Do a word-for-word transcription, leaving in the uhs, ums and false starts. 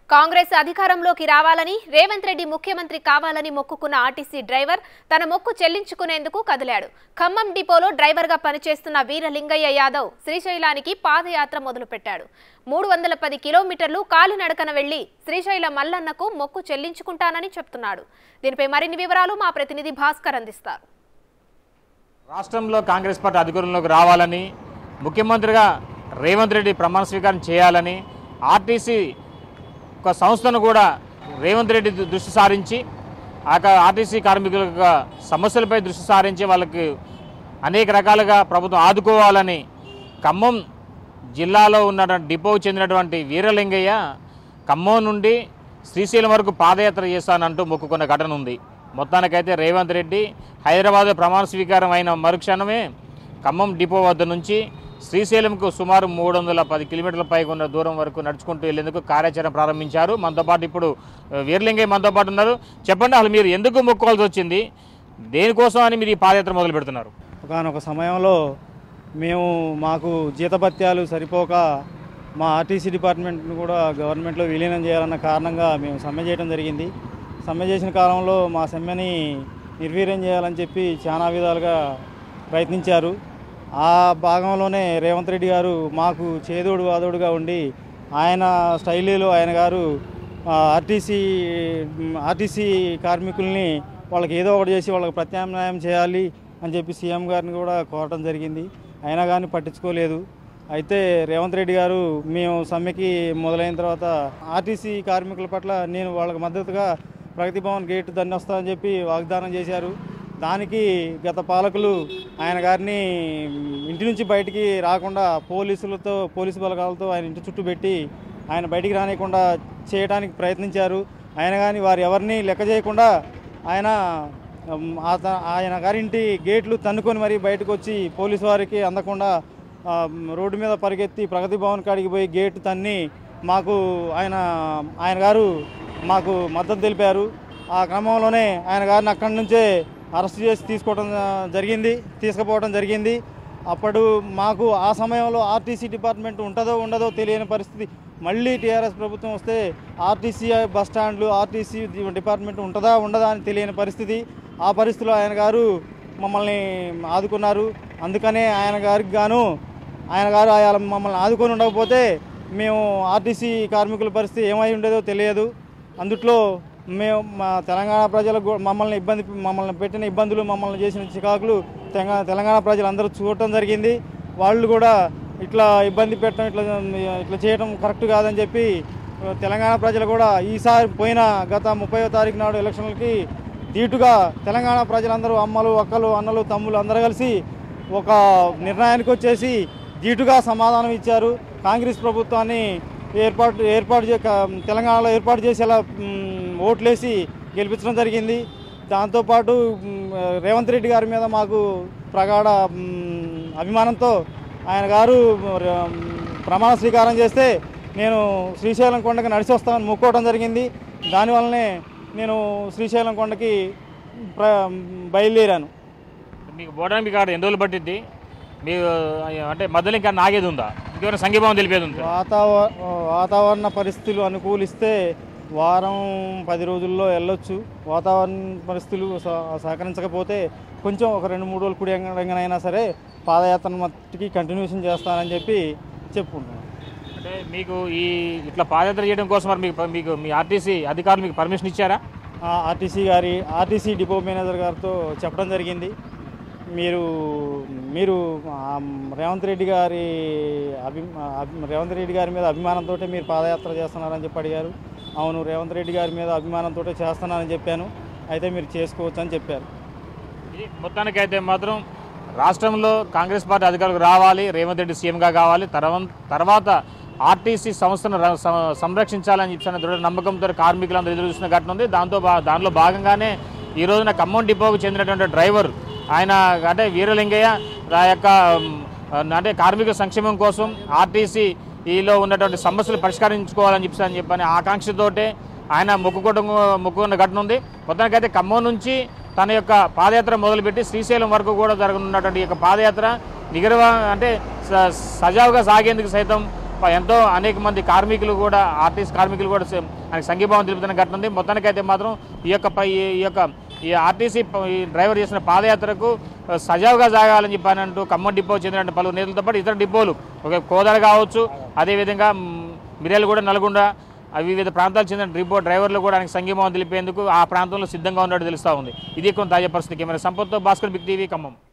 కాంగ్రెస్ అధికారంలోకి రావాలని రేవంత్ రెడ్డి ముఖ్యమంత్రి కావాలని మొక్కుకున్న ఆర్టీసీ డ్రైవర్ తన మొక్కు చెల్లించుకునేందుకు కదిలాడు. ఖమ్మం డిపోలో డ్రైవర్గా పనిచేస్తున్న వీరలింగయ్య యాదవ్ శ్రీశైలానికి పాదయాత్ర మొదలుపెట్టాడు. మూడు వందల పది కిలోమీటర్లు కాలినడకన వెళ్లి శ్రీశైల మల్లన్నకు మొక్కు చెల్లించుకుంటానని చెప్తున్నాడు. దీనిపై మరిన్ని వివరాలు మా ప్రతినిధి భాస్కర్ అందిస్తారు. రాష్ట్రంలో కాంగ్రెస్ పార్టీ అధికారంలోకి రావాలని ముఖ్యమంత్రిగా రేవంత్ రెడ్డి ప్రమాణ స్వీకారం చేయాలని ఆర్టీసీ ఒక సంస్థను కూడా రేవంత్ రెడ్డి దృష్టి సారించి ఆ ఆర్టీసీ కార్మికుల సమస్యలపై దృష్టి సారించి వాళ్ళకి అనేక రకాలుగా ప్రభుత్వం ఆదుకోవాలని ఖమ్మం జిల్లాలో ఉన్న డిపోకు చెందినటువంటి వీరలింగయ్య ఖమ్మం నుండి శ్రీశైలం వరకు పాదయాత్ర చేస్తానంటూ మొక్కుకున్న ఘటన ఉంది. మొత్తానికైతే రేవంత్ రెడ్డి హైదరాబాద్ ప్రమాణ స్వీకారం అయిన మరుక్షణమే ఖమ్మం డిపో వద్ద నుంచి శ్రీశైలంకు సుమారు మూడు వందల పది కిలోమీటర్ల పైగా ఉన్న దూరం వరకు నడుచుకుంటూ వెళ్లేందుకు కార్యాచరణ ప్రారంభించారు. మనతో పాటు ఇప్పుడు వీరలింగయ్య మనతో పాటు ఉన్నారు. చెప్పండి, అసలు మీరు ఎందుకు మొక్కుకోవాల్సి వచ్చింది, దేనికోసం అని మీరు ఈ పాదయాత్ర మొదలు పెడుతున్నారు? ఒకనొక సమయంలో మేము మాకు జీతభత్యాలు సరిపోక మా ఆర్టీసీ డిపార్ట్మెంట్ను కూడా గవర్నమెంట్లో విలీనం చేయాలన్న కారణంగా మేము సమ్మె చేయడం జరిగింది. సమ్మె చేసిన కాలంలో మా సమ్మెని నిర్వీర్యం చేయాలని చెప్పి చాలా విధాలుగా ప్రయత్నించారు. ఆ భాగంలోనే రేవంత్ రెడ్డి గారు మాకు చేదోడు వాదోడుగా ఉండి ఆయన స్టైలీలో ఆయన గారు ఆర్టీసీ ఆర్టీసీ కార్మికుల్ని వాళ్ళకి ఏదో ఒకటి చేసి వాళ్ళకి ప్రత్యామ్నాయం చేయాలి అని చెప్పి సీఎం గారిని కూడా కోరటం జరిగింది. అయినా కానీ పట్టించుకోలేదు. అయితే రేవంత్ రెడ్డి గారు మేము సమ్మెకి మొదలైన తర్వాత ఆర్టీసీ కార్మికుల పట్ల నేను వాళ్ళకి మద్దతుగా ప్రగతి భవన్ గేట్ దాన్ని వస్తామని చెప్పి వాగ్దానం చేశారు. దానికి గత పాలకులు ఆయన గారిని ఇంటి నుంచి బయటికి రాకుండా పోలీసులతో పోలీసు బలగాలతో ఆయన ఇంటి చుట్టూ పెట్టి ఆయన బయటికి రానియకుండా చేయడానికి ప్రయత్నించారు. ఆయన కానీ వారు ఎవరిని లెక్క చేయకుండా ఆయన ఆయన గారింటి గేట్లు తన్నుకొని మరీ బయటకు వచ్చి పోలీసు వారికి అందకుండా రోడ్డు మీద పరిగెత్తి ప్రగతి భవన్ కాడికి పోయి గేటు తన్ని మాకు ఆయన ఆయన గారు మాకు మద్దతు తెలిపారు. ఆ క్రమంలోనే ఆయన గారిని అక్కడి నుంచే అరెస్ట్ చేసి తీసుకోవడం జరిగింది తీసుకుపోవడం జరిగింది. అప్పుడు మాకు ఆ సమయంలో ఆర్టీసీ డిపార్ట్మెంట్ ఉంటుందో ఉండదో తెలియని పరిస్థితి. మళ్ళీ టీఆర్ఎస్ ప్రభుత్వం వస్తే ఆర్టీసీ బస్ స్టాండ్లు ఆర్టీసీ డిపార్ట్మెంట్ ఉంటుందా ఉండదా అని తెలియని పరిస్థితి. ఆ పరిస్థితిలో ఆయన గారు మమ్మల్ని ఆదుకున్నారు. అందుకనే ఆయన గారికి గాను ఆయన గారు ఆయన మమ్మల్ని ఆదుకొని ఉండకపోతే మేము ఆర్టీసీ కార్మికుల పరిస్థితి ఏమై ఉండేదో తెలియదు. అందుట్లో మేము మా తెలంగాణ ప్రజలకు మమ్మల్ని ఇబ్బంది మమ్మల్ని పెట్టిన ఇబ్బందులు మమ్మల్ని చేసిన చికాకులు తెలంగాణ తెలంగాణ ప్రజలందరూ చూడటం జరిగింది. వాళ్ళు కూడా ఇట్లా ఇబ్బంది పెట్టడం ఇట్లా ఇట్లా చేయడం కరెక్ట్ కాదని చెప్పి తెలంగాణ ప్రజలు కూడా ఈసారి పోయిన గత ముప్పైవ తారీఖు నాడు ఎలక్షన్లకి ధీటుగా తెలంగాణ ప్రజలందరూ అమ్మలు అక్కలు అన్నలు తమ్ములు అందరూ కలిసి ఒక నిర్ణయానికి వచ్చేసి ధీటుగా సమాధానం ఇచ్చారు. కాంగ్రెస్ ప్రభుత్వాన్ని ఏర్పాటు ఏర్పాటు చే తెలంగాణలో ఏర్పాటు చేసేలా ఓట్లేసి గెలిపించడం జరిగింది. దాంతోపాటు రేవంత్ రెడ్డి గారి మీద మాకు ప్రగాఢ అభిమానంతో ఆయన గారు ప్రమాణ స్వీకారం చేస్తే నేను శ్రీశైలం కొండకి నడిచి వస్తామని మొక్కోవడం జరిగింది. దానివల్లనే నేను శ్రీశైలం కొండకి ప్ర బయలుదేరాను. మీకు పోవడానికి కాదు ఎన్ని రోజులు పట్టింది? మీరు అంటే మధ్యలో ఇంకా నాగేది ఉందా, ఇంకేమైనా సంఘీభావం తెలిపేది ఉందా? వాతావరణ వాతావరణ పరిస్థితులు అనుకూలిస్తే వారం పది రోజుల్లో వెళ్ళొచ్చు. వాతావరణ పరిస్థితులు సహకరించకపోతే కొంచెం ఒక రెండు మూడు రోజులు కుడియంగానైనా సరే పాదయాత్ర మట్టికి కంటిన్యూషన్ చేస్తానని చెప్పి చెప్పుకుంటున్నాను. అంటే మీకు ఈ ఇట్లా పాదయాత్ర చేయడం కోసం మరి మీకు మీకు మీ ఆర్టీసీ అధికారులు మీకు పర్మిషన్ ఇచ్చారా? ఆర్టీసీ గారి ఆర్టీసీ డిపో మేనేజర్ గారితో చెప్పడం జరిగింది. మీరు మీరు రేవంత్ రెడ్డి గారి అభి రేవంత్ రెడ్డి గారి మీద అభిమానంతో మీరు పాదయాత్ర చేస్తున్నారని చెప్పి అడిగారు. అవును, రేవంత్ రెడ్డి గారి మీద అభిమానంతో చేస్తున్నానని చెప్పాను. అయితే మీరు చేసుకోవచ్చు అని చెప్పారు. మొత్తానికైతే మాత్రం రాష్ట్రంలో కాంగ్రెస్ పార్టీ అధికారులకు రావాలి, రేవంత్ రెడ్డి సీఎంగా కావాలి, తర్వాత ఆర్టీసీ సంస్థను సంరక్షించాలని చెప్పిన దృఢ నమ్మకంతో కార్మికులందరూ ఎదురు చూసిన ఘటన ఉంది. దాంతో దానిలో భాగంగానే ఈ రోజున ఖమ్మం డిపోకు చెందినటువంటి డ్రైవర్ ఆయన అంటే వీరలింగయ్య ఆ యొక్క అంటే కార్మిక సంక్షేమం కోసం ఆర్టీసీలో ఉన్నటువంటి సమస్యలు పరిష్కరించుకోవాలని చెప్పి అని చెప్పని ఆకాంక్షతోటే ఆయన మొక్కుకోవడం మొక్కుకున్న ఘటన ఉంది. మొత్తానికైతే ఖమ్మం నుంచి తన యొక్క పాదయాత్ర మొదలుపెట్టి శ్రీశైలం వరకు కూడా జరగనున్నటువంటి యొక్క పాదయాత్ర నిగరవ అంటే సజావుగా సాగేందుకు సైతం ప- ఎంతో అనేక మంది కార్మికులు కూడా ఆర్టీసీ కార్మికులు కూడా సే- ఆయనకు సంఘీభావం తెలుపుతున్న ఘటన ఉంది. మొత్తానికైతే మాత్రం ఈ యొక్క ప- ఈ ఈ యొక్క ఈ ఆర్టీసీ ప- ఈ డ్రైవర్ చేసిన పాదయాత్రకు ఆ, సజావుగా సాగాలని చెప్పానంటూ ఖమ్మం డిపో చెందిన పలువురు నేతలతో పాటు ఇతర డిపోలు ఒక కోదాడ కావచ్చు, అదేవిధంగా మిర్యాలగూడ, నల్గొండ ఆ వివిధ ప్రాంతాలకు చెందిన డిపో డ్రైవర్లు కూడా ఆయనకు సంఘీభావం తెలిపేందుకు ఆ ప్రాంతంలో సిద్ధంగా ఉన్నట్టు తెలుస్తూ ఉంది. ఇది కొంత తాజా పరిస్థితి. కెమెరా సంపత్తో భాస్కర్, బిగ్ టీవీ, ఖమ్మం.